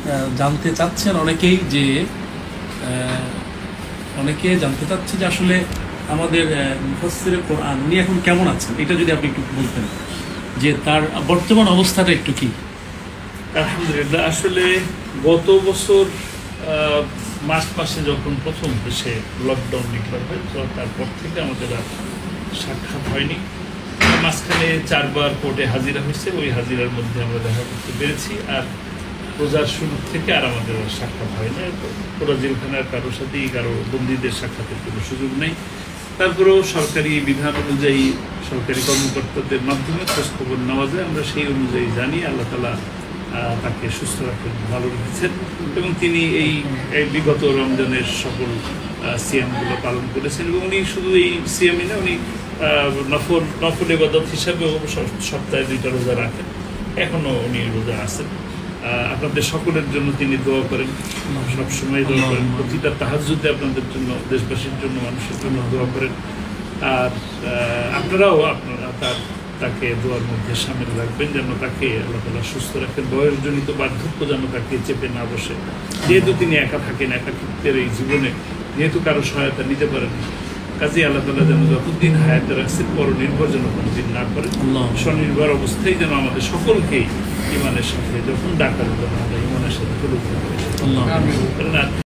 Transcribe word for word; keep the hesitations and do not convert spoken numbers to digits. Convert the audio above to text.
জানতে চাচ্ছেন অনেকেই যে অনেকে জানতে চাচ্ছে যে আসলে আমাদের মুফাসসিরে কোরআন উনি এখন কেমন আছেন, এটা যদি আপনি একটু বলতেন যে তার বর্তমান অবস্থাটা একটু কি। আলহামদুলিল্লাহ, আসলে গত বছর মার্চ মাসে যখন প্রথম দেশে লকডাউন ডিক্লেয়ার হয় তারপর থেকে আমাদের আর সাক্ষাৎ হয়নি। মাঝখানে চারবার কোর্টে হাজিরা হয়েছে, ওই হাজিরার মধ্যে আমরা দেখা করতে পেরেছি। আর রোজার শুরু থেকে আর আমাদের সাক্ষাৎ হয় না। পুরো জেলখানার কারোর সাথেই কারো বন্দীদের সাক্ষাতের কোনো সুযোগ নেই। তারপরেও সরকারি বিধান অনুযায়ী সরকারি কর্মকর্তাদের মাধ্যমে খোঁজখবর নেওয়া যায়, আমরা সেই অনুযায়ী জানি আল্লাহ তাআলা তাকে সুস্থ রাখেন, ভালো রেখেছেন এবং তিনি এই বিগত রমজানের সকল সিয়ামগুলো পালন করেছেন। এবং উনি শুধু এই সিয়ামই না, উনি নফল নফল ইবাদত হিসাবেও সপ্তাহে দুইটা রোজা রাখেন, এখনও উনি রোজা আছেন। আপনাদের সকলের জন্য তিনি দোয়া করেন, সবসময় দোয়া করেন, প্রতিটা তাহাজ্জুদে আপনাদের জন্য, দেশবাসীর জন্য, মানুষের জন্য দোয়া করেন। আর আপনারাও আপনারা তার তাকে দোয়ার মধ্যে সামিল রাখবেন যেন তাকে আল্লাহ তাআলা সুস্থ রাখেন, বয়সজনিত বার্ধক্য যেন তাকে চেপে না বসে। যেহেতু তিনি একা থাকেন, একাকিত্বের এই জীবনে যেহেতু কারো সহায়তা নিতে পারেন, কাজে আল্লাহ তাআলা যেন যতদিন হায়াতে রাখছেন পরনির্ভর যেন কোনোদিন না করেন, স্বনির্ভর অবস্থায় যেন আমাদের সকলকেই ইমানের সাথে যখন ডাকার আমরা ইমানের সাথে